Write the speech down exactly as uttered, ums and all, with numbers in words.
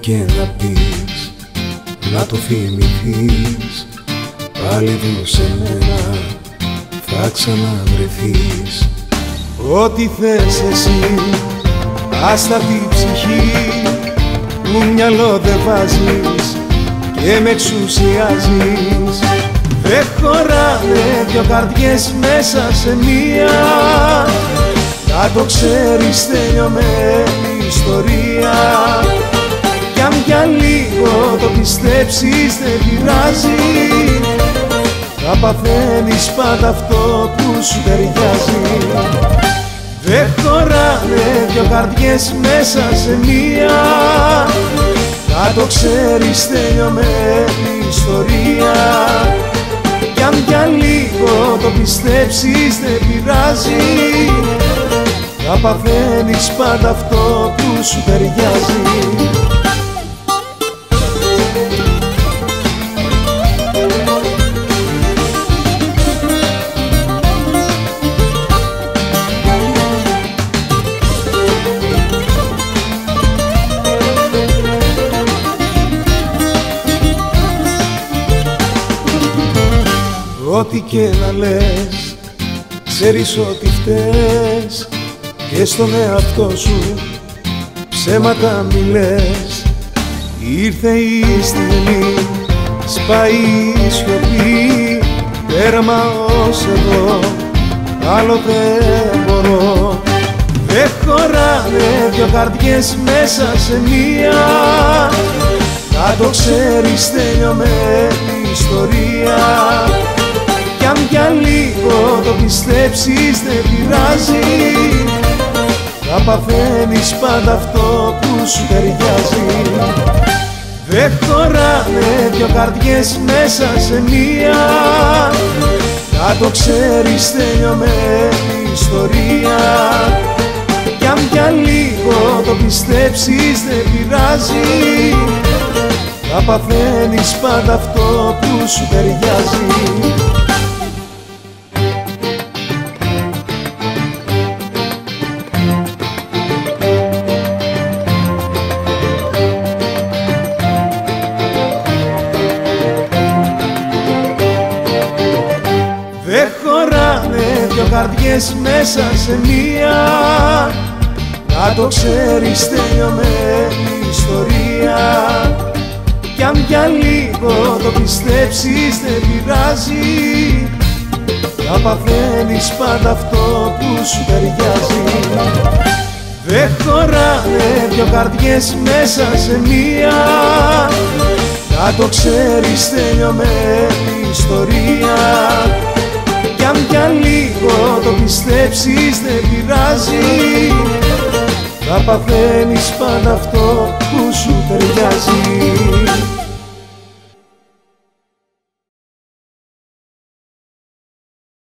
και να πεις, να το θυμηθείς, πάλι εδώ σε μένα θα ξαναβρεθείς. Ό,τι θες εσύ, άστα τη ψυχή, που μυαλό δεν βάζεις και με εξουσιάζεις. Δεν χωράνε δυο καρδιές μέσα σε μία, να το ξέρεις, τελειωμένη ιστορία. Κι αν για λίγο το πιστέψεις δεν πειράζει, θα παθαίνεις πάντα αυτό που σου ταιριάζει. Δεν χωράνε δυο καρδιές μέσα σε μία, να το ξέρεις, τελειωμένη ιστορία. Κι αν για λίγο το πιστέψεις δεν πειράζει, θα παθαίνεις πάντα αυτό που σου ταιριάζει. Ό,τι και να λες, ξέρεις ότι φταίς και στον εαυτό σου ψέματα μη λες. Ήρθε η στιγμή, σπάει η σιωπή, τέρμα ως εδώ, άλλο δεν μπορώ. Δεν χωράνε δυο καρδιές μέσα σε μία, να το ξέρεις, τελειωμένη ιστορία. Κι αν για λίγο το πιστέψεις δεν πειράζει, θα παθαίνεις πάντα αυτό που σου ταιριάζει. Δεν χωράνε δυο καρδιές μέσα σε μία, να το ξέρεις, τελειωμένη ιστορία. Κι αν για λίγο το πιστέψεις δεν πειράζει, θα παθαίνεις πάντα αυτό που σου ταιριάζει. Δεν χωράνε δυο καρδιές μέσα σε μία, να το ξέρεις, τελειωμένη ιστορία. Κι αν για λίγο το πιστέψεις δεν πειράζει, θα παθαίνεις πάντα αυτό που σου ταιριάζει. Δεν χωράνε δυο καρδιές μέσα σε μία, να το ξέρεις, τελειωμένη ιστορία. Κι αν για λίγο το πιστέψεις δεν πειράζει, θα παθαίνεις πάντα αυτό που σου ταιριάζει.